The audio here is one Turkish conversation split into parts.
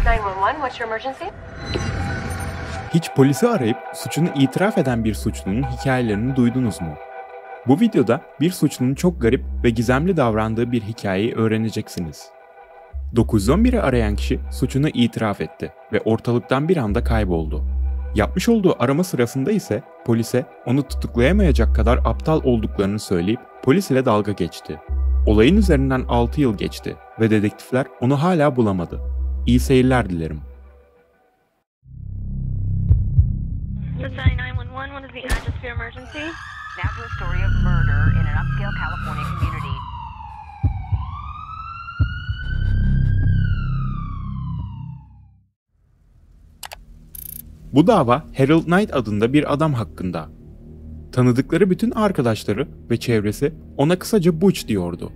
911, what's your emergency? Hiç polisi arayıp suçunu itiraf eden bir suçlunun hikayelerini duydunuz mu? Bu videoda bir suçlunun çok garip ve gizemli davrandığı bir hikayeyi öğreneceksiniz. 911'i arayan kişi suçunu itiraf etti ve ortalıktan bir anda kayboldu. Yapmış olduğu arama sırasında ise polise onu tutuklayamayacak kadar aptal olduklarını söyleyip polis ile dalga geçti. Olayın üzerinden 6 yıl geçti ve dedektifler onu hala bulamadı. İyi seyirler dilerim. Society 911, what is the address for your emergency? Now to a story of murder in an upscale California community. Bu dava Harold Knight adında bir adam hakkında. Tanıdıkları bütün arkadaşları ve çevresi ona kısaca Butch diyordu.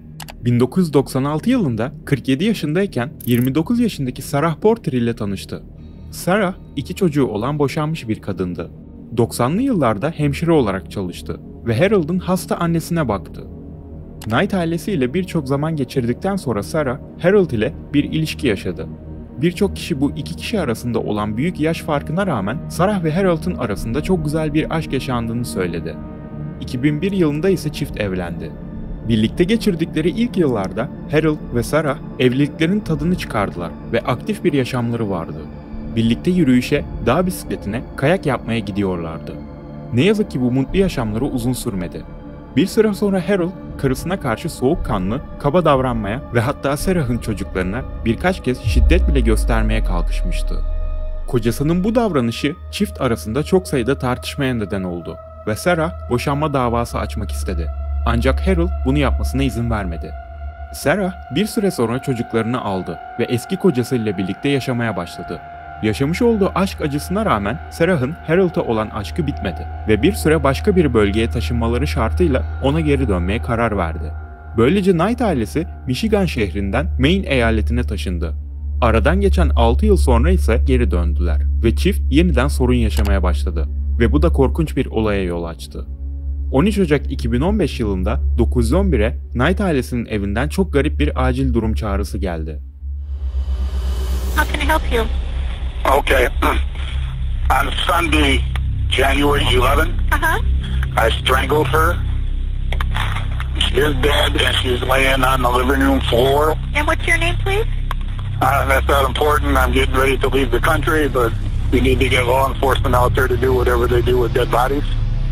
1996 yılında 47 yaşındayken 29 yaşındaki Sarah Porter ile tanıştı. Sarah, 2 çocuğu olan boşanmış bir kadındı. 90'lı yıllarda hemşire olarak çalıştı ve Harold'un hasta annesine baktı. Knight ailesiyle birçok zaman geçirdikten sonra Sarah, Harold ile bir ilişki yaşadı. Birçok kişi bu iki kişi arasında olan büyük yaş farkına rağmen Sarah ve Harold'un arasında çok güzel bir aşk yaşandığını söyledi. 2001 yılında ise çift evlendi. Birlikte geçirdikleri ilk yıllarda Harold ve Sarah evliliklerin tadını çıkardılar ve aktif bir yaşamları vardı. Birlikte yürüyüşe, dağ bisikletine, kayak yapmaya gidiyorlardı. Ne yazık ki bu mutlu yaşamları uzun sürmedi. Bir süre sonra Harold, karısına karşı soğukkanlı, kaba davranmaya ve hatta Sarah'ın çocuklarına birkaç kez şiddet bile göstermeye kalkışmıştı. Kocasının bu davranışı çift arasında çok sayıda tartışmaya neden oldu ve Sarah boşanma davası açmak istedi. Ancak Harold bunu yapmasına izin vermedi. Sarah bir süre sonra çocuklarını aldı ve eski kocasıyla birlikte yaşamaya başladı. Yaşamış olduğu aşk acısına rağmen Sarah'ın Harold'a olan aşkı bitmedi ve bir süre başka bir bölgeye taşınmaları şartıyla ona geri dönmeye karar verdi. Böylece Knight ailesi Michigan şehrinden Maine eyaletine taşındı. Aradan geçen 6 yıl sonra ise geri döndüler ve çift yeniden sorun yaşamaya başladı ve bu da korkunç bir olaya yol açtı. 13 Ocak 2015 yılında 911'e Knight ailesinin evinden çok garip bir acil durum çağrısı geldi. How can I help you? Okay. On Sunday, January 11th, I strangled her. She is dead and she's laying on the living room floor. And what's your name, please? That's not important. I'm getting ready to leave the country, but we need to get law enforcement out there to do whatever they do with dead bodies.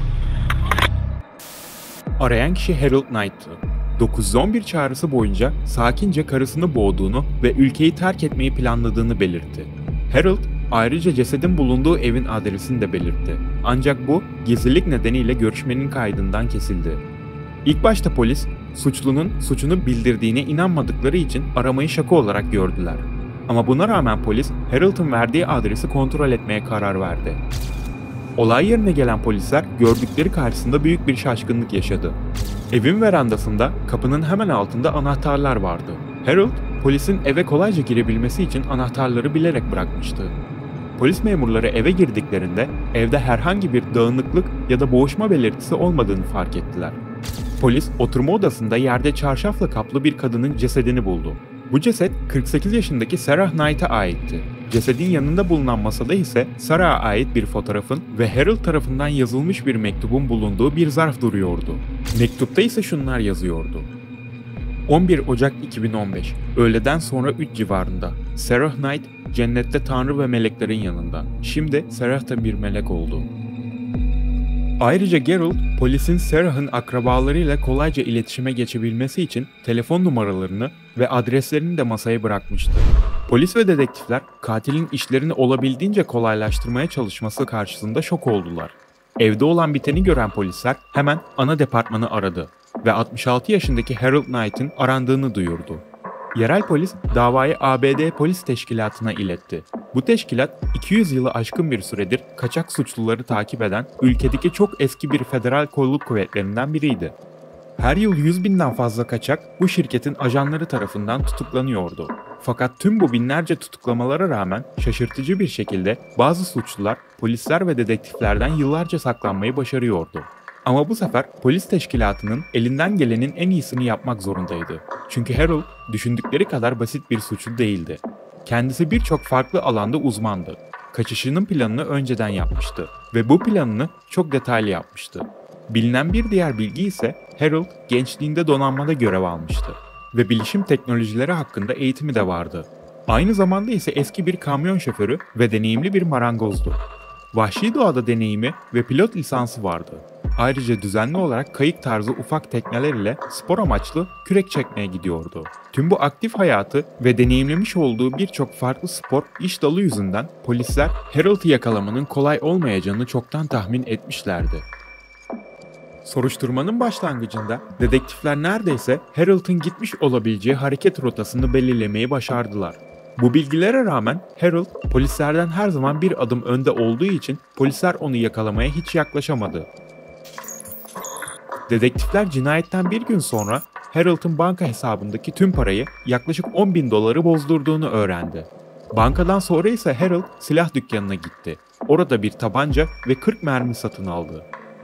Arayan kişi Harold Knight'tı. 911 çağrısı boyunca sakince karısını boğduğunu ve ülkeyi terk etmeyi planladığını belirtti. Harold ayrıca cesedin bulunduğu evin adresini de belirtti. Ancak bu gizlilik nedeniyle görüşmenin kaydından kesildi. İlk başta polis suçlunun suçunu bildirdiğine inanmadıkları için aramayı şaka olarak gördüler. Ama buna rağmen polis Harold'un verdiği adresi kontrol etmeye karar verdi. Olay yerine gelen polisler gördükleri karşısında büyük bir şaşkınlık yaşadı. Evin verandasında kapının hemen altında anahtarlar vardı. Harold, polisin eve kolayca girebilmesi için anahtarları bilerek bırakmıştı. Polis memurları eve girdiklerinde evde herhangi bir dağınıklık ya da boğuşma belirtisi olmadığını fark ettiler. Polis, oturma odasında yerde çarşafla kaplı bir kadının cesedini buldu. Bu ceset 48 yaşındaki Sarah Knight'a aitti. Cesedin yanında bulunan masada ise Sarah'a ait bir fotoğrafın ve Harold tarafından yazılmış bir mektubun bulunduğu bir zarf duruyordu. Mektupta ise şunlar yazıyordu. 11 Ocak 2015, öğleden sonra 3 civarında. Sarah Knight, cennette Tanrı ve meleklerin yanında. Şimdi Sarah da bir melek oldu. Ayrıca Gerald, polisin Sarah'ın akrabalarıyla kolayca iletişime geçebilmesi için telefon numaralarını ve adreslerini de masaya bırakmıştı. Polis ve dedektifler, katilin işlerini olabildiğince kolaylaştırmaya çalışması karşısında şok oldular. Evde olan biteni gören polisler hemen ana departmanı aradı ve 66 yaşındaki Harold Knight'ın arandığını duyurdu. Yerel polis davayı ABD Polis Teşkilatı'na iletti. Bu teşkilat 200 yılı aşkın bir süredir kaçak suçluları takip eden ülkedeki çok eski bir federal kolluk kuvvetlerinden biriydi. Her yıl 100.000'den fazla kaçak bu şirketin ajanları tarafından tutuklanıyordu. Fakat tüm bu binlerce tutuklamalara rağmen şaşırtıcı bir şekilde bazı suçlular polisler ve dedektiflerden yıllarca saklanmayı başarıyordu. Ama bu sefer polis teşkilatının elinden gelenin en iyisini yapmak zorundaydı. Çünkü Harold düşündükleri kadar basit bir suçlu değildi. Kendisi birçok farklı alanda uzmandı. Kaçışının planını önceden yapmıştı ve bu planını çok detaylı yapmıştı. Bilinen bir diğer bilgi ise Harold gençliğinde donanmada görev almıştı ve bilişim teknolojileri hakkında eğitimi de vardı. Aynı zamanda ise eski bir kamyon şoförü ve deneyimli bir marangozdu. Vahşi doğada deneyimi ve pilot lisansı vardı. Ayrıca düzenli olarak kayık tarzı ufak tekneler ile spor amaçlı kürek çekmeye gidiyordu. Tüm bu aktif hayatı ve deneyimlemiş olduğu birçok farklı spor iş dalı yüzünden polisler Harold'u yakalamanın kolay olmayacağını çoktan tahmin etmişlerdi. Soruşturmanın başlangıcında dedektifler neredeyse Harold'un gitmiş olabileceği hareket rotasını belirlemeyi başardılar. Bu bilgilere rağmen Harold polislerden her zaman bir adım önde olduğu için polisler onu yakalamaya hiç yaklaşamadı. Dedektifler cinayetten bir gün sonra Harold'un banka hesabındaki tüm parayı yaklaşık $10.000 bozdurduğunu öğrendi. Bankadan sonra ise Harold silah dükkanına gitti. Orada bir tabanca ve 40 mermi satın aldı.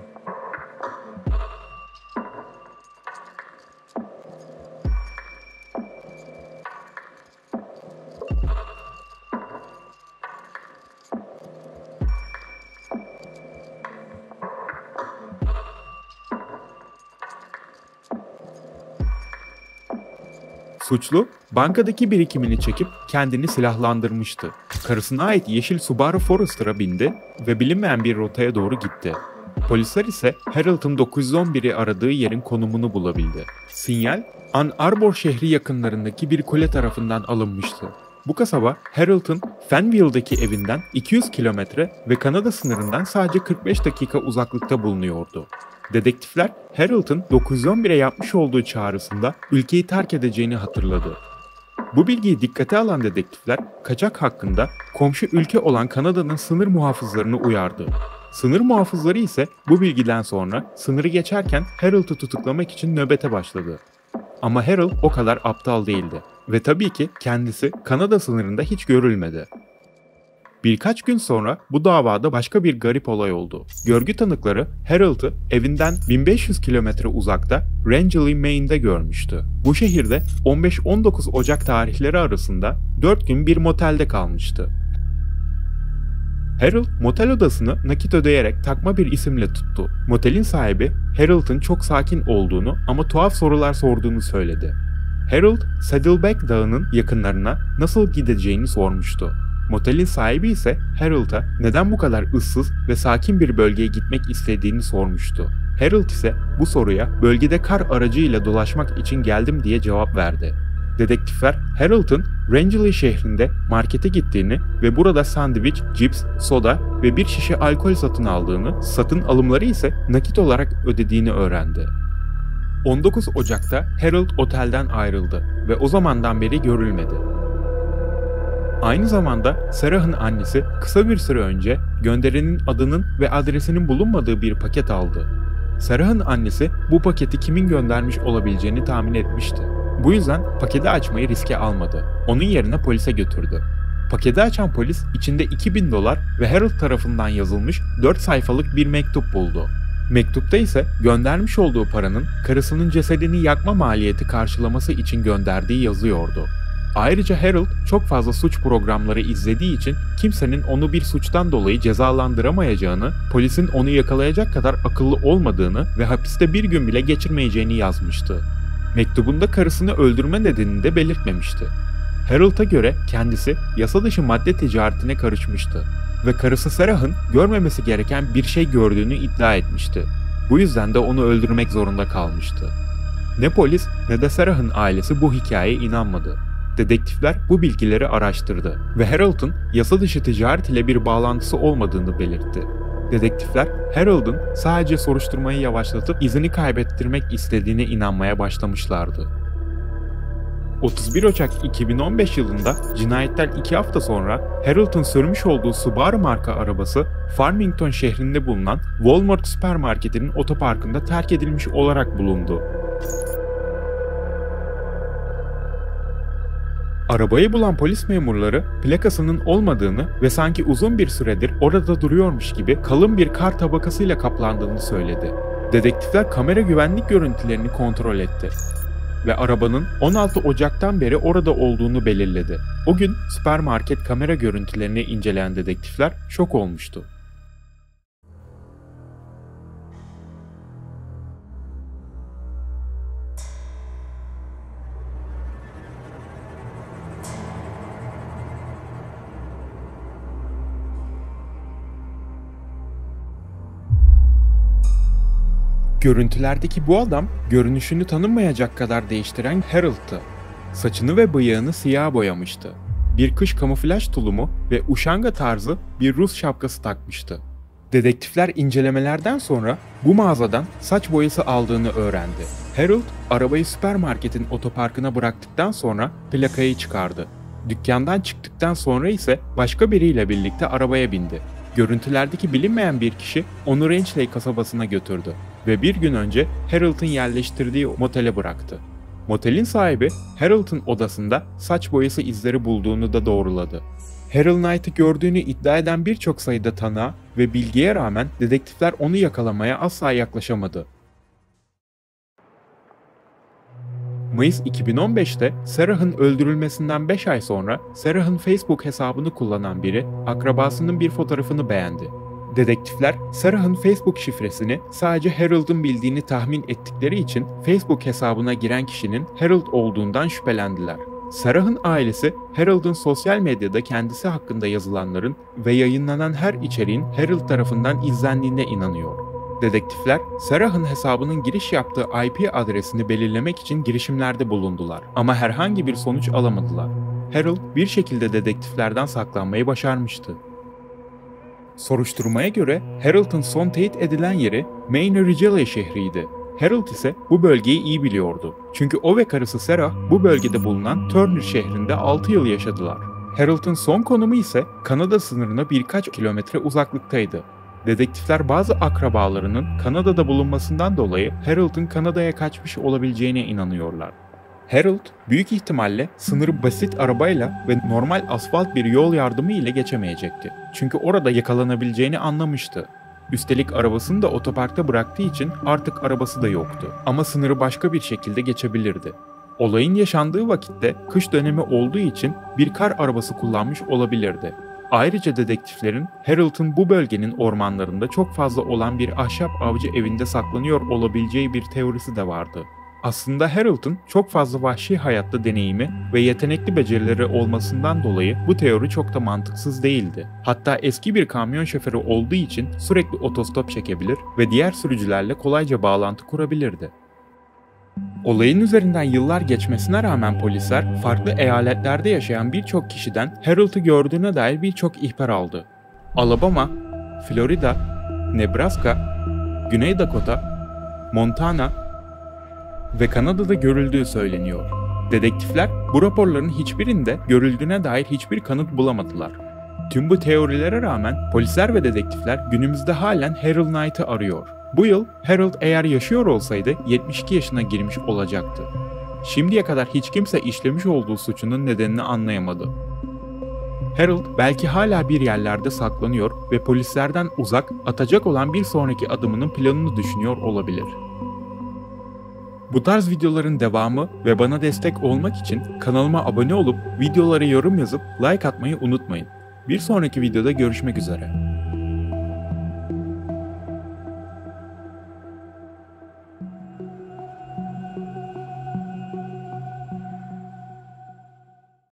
Suçlu, bankadaki birikimini çekip kendini silahlandırmıştı. Karısına ait yeşil Subaru Forester'a bindi ve bilinmeyen bir rotaya doğru gitti. Polisler ise Harold'un 911'i aradığı yerin konumunu bulabildi. Sinyal, Ann Arbor şehri yakınlarındaki bir kule tarafından alınmıştı. Bu kasaba, Harold'un Fenville'daki evinden 200 kilometre ve Kanada sınırından sadece 45 dakika uzaklıkta bulunuyordu. Dedektifler, Harold'un 911'e yapmış olduğu çağrısında ülkeyi terk edeceğini hatırladı. Bu bilgiyi dikkate alan dedektifler, kaçak hakkında komşu ülke olan Kanada'nın sınır muhafızlarını uyardı. Sınır muhafızları ise bu bilgiden sonra sınırı geçerken Harold'u tutuklamak için nöbete başladı. Ama Harold o kadar aptal değildi ve tabii ki kendisi Kanada sınırında hiç görülmedi. Birkaç gün sonra bu davada başka bir garip olay oldu. Görgü tanıkları Harold'u evinden 1500 kilometre uzakta Rangeley, Maine'de görmüştü. Bu şehirde 15-19 Ocak tarihleri arasında 4 gün bir motelde kalmıştı. Harold motel odasını nakit ödeyerek takma bir isimle tuttu. Motelin sahibi Harold'un çok sakin olduğunu ama tuhaf sorular sorduğunu söyledi. Harold, Saddleback Dağı'nın yakınlarına nasıl gideceğini sormuştu. Motelin sahibi ise Harold'a neden bu kadar ıssız ve sakin bir bölgeye gitmek istediğini sormuştu. Harold ise bu soruya bölgede kar aracıyla dolaşmak için geldim diye cevap verdi. Dedektifler Harold'un Rangeley şehrinde markete gittiğini ve burada sandviç, cips, soda ve bir şişe alkol satın aldığını, satın alımları ise nakit olarak ödediğini öğrendi. 19 Ocak'ta Harold otelden ayrıldı ve o zamandan beri görülmedi. Aynı zamanda Sarah'ın annesi kısa bir süre önce gönderenin adının ve adresinin bulunmadığı bir paket aldı. Sarah'ın annesi bu paketi kimin göndermiş olabileceğini tahmin etmişti. Bu yüzden paketi açmayı riske almadı. Onun yerine polise götürdü. Paketi açan polis içinde $2000 ve Harold tarafından yazılmış 4 sayfalık bir mektup buldu. Mektupta ise göndermiş olduğu paranın karısının cesedini yakma maliyeti karşılaması için gönderdiği yazıyordu. Ayrıca Harold çok fazla suç programları izlediği için kimsenin onu bir suçtan dolayı cezalandıramayacağını, polisin onu yakalayacak kadar akıllı olmadığını ve hapiste bir gün bile geçirmeyeceğini yazmıştı. Mektubunda karısını öldürme nedenini de belirtmemişti. Harold'a göre kendisi yasa dışı madde ticaretine karışmıştı ve karısı Sarah'ın görmemesi gereken bir şey gördüğünü iddia etmişti. Bu yüzden de onu öldürmek zorunda kalmıştı. Ne polis ne de Sarah'ın ailesi bu hikayeye inanmadı. Dedektifler bu bilgileri araştırdı ve Harold'un yasa dışı ticaret ile bir bağlantısı olmadığını belirtti. Dedektifler Harold'un sadece soruşturmayı yavaşlatıp izini kaybettirmek istediğine inanmaya başlamışlardı. 31 Ocak 2015 yılında cinayetten 2 hafta sonra Harold'un sürmüş olduğu Subaru marka arabası Farmington şehrinde bulunan Walmart süpermarketinin otoparkında terk edilmiş olarak bulundu. Arabayı bulan polis memurları plakasının olmadığını ve sanki uzun bir süredir orada duruyormuş gibi kalın bir kar tabakasıyla kaplandığını söyledi. Dedektifler kamera güvenlik görüntülerini kontrol etti. ve arabanın 16 Ocak'tan beri orada olduğunu belirledi. O gün süpermarket kamera görüntülerini inceleyen dedektifler şok olmuştu. Görüntülerdeki bu adam, görünüşünü tanınmayacak kadar değiştiren Harold'tı. Saçını ve bıyığını siyaha boyamıştı. Bir kış kamuflaj tulumu ve uşanga tarzı bir Rus şapkası takmıştı. Dedektifler incelemelerden sonra bu mağazadan saç boyası aldığını öğrendi. Harold, arabayı süpermarketin otoparkına bıraktıktan sonra plakayı çıkardı. Dükkandan çıktıktan sonra ise başka biriyle birlikte arabaya bindi. Görüntülerdeki bilinmeyen bir kişi onu Rangeley kasabasına götürdü ve bir gün önce Harold'un yerleştirdiği motele bıraktı. Motelin sahibi Harold'un odasında saç boyası izleri bulduğunu da doğruladı. Harold Knight'ı gördüğünü iddia eden birçok sayıda tanığa ve bilgiye rağmen dedektifler onu yakalamaya asla yaklaşamadı. Mayıs 2015'te Sarah'ın öldürülmesinden 5 ay sonra Sarah'ın Facebook hesabını kullanan biri akrabasının bir fotoğrafını beğendi. Dedektifler Sarah'ın Facebook şifresini sadece Harold'un bildiğini tahmin ettikleri için Facebook hesabına giren kişinin Harold olduğundan şüphelendiler. Sarah'ın ailesi Harold'un sosyal medyada kendisi hakkında yazılanların ve yayınlanan her içeriğin Harold tarafından izlendiğine inanıyor. Dedektifler, Sarah'ın hesabının giriş yaptığı IP adresini belirlemek için girişimlerde bulundular ama herhangi bir sonuç alamadılar. Harold bir şekilde dedektiflerden saklanmayı başarmıştı. Soruşturmaya göre Harold'un son teyit edilen yeri Maine Ridgely şehriydi. Harold ise bu bölgeyi iyi biliyordu. Çünkü o ve karısı Sarah bu bölgede bulunan Turner şehrinde 6 yıl yaşadılar. Harold'un son konumu ise Kanada sınırına birkaç kilometre uzaklıktaydı. Dedektifler bazı akrabalarının Kanada'da bulunmasından dolayı Harold'un Kanada'ya kaçmış olabileceğine inanıyorlar. Harold, büyük ihtimalle sınırı basit arabayla ve normal asfalt bir yol yardımı ile geçemeyecekti. Çünkü orada yakalanabileceğini anlamıştı. Üstelik arabasını da otoparkta bıraktığı için artık arabası da yoktu. Ama sınırı başka bir şekilde geçebilirdi. Olayın yaşandığı vakitte kış dönemi olduğu için bir kar arabası kullanmış olabilirdi. Ayrıca dedektiflerin Harold'un bu bölgenin ormanlarında çok fazla olan bir ahşap avcı evinde saklanıyor olabileceği bir teorisi de vardı. Aslında Harold'un çok fazla vahşi hayatta deneyimi ve yetenekli becerileri olmasından dolayı bu teori çok da mantıksız değildi. Hatta eski bir kamyon şoförü olduğu için sürekli otostop çekebilir ve diğer sürücülerle kolayca bağlantı kurabilirdi. Olayın üzerinden yıllar geçmesine rağmen polisler farklı eyaletlerde yaşayan birçok kişiden Harold'u gördüğüne dair birçok ihbar aldı. Alabama, Florida, Nebraska, Güney Dakota, Montana ve Kanada'da görüldüğü söyleniyor. Dedektifler bu raporların hiçbirinde görüldüğüne dair hiçbir kanıt bulamadılar. Tüm bu teorilere rağmen polisler ve dedektifler günümüzde halen Harold Knight'ı arıyor. Bu yıl Harold eğer yaşıyor olsaydı 72 yaşına girmiş olacaktı. Şimdiye kadar hiç kimse işlemiş olduğu suçunun nedenini anlayamadı. Harold belki hala bir yerlerde saklanıyor ve polislerden uzak atacak olan bir sonraki adımının planını düşünüyor olabilir. Bu tarz videoların devamı ve bana destek olmak için kanalıma abone olup videolara yorum yazıp like atmayı unutmayın. Bir sonraki videoda görüşmek üzere.